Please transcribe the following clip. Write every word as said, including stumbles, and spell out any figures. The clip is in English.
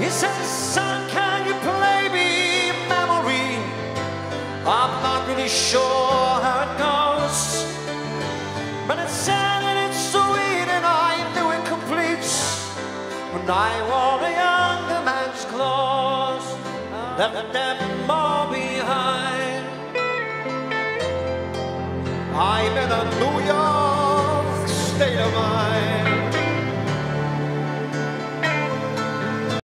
He says, son, can you play me a memory? I'm not really sure how it goes, but it's sad and it's sweet, and I knew it complete when I wore a younger man's clothes, left them all behind. I'm in a New York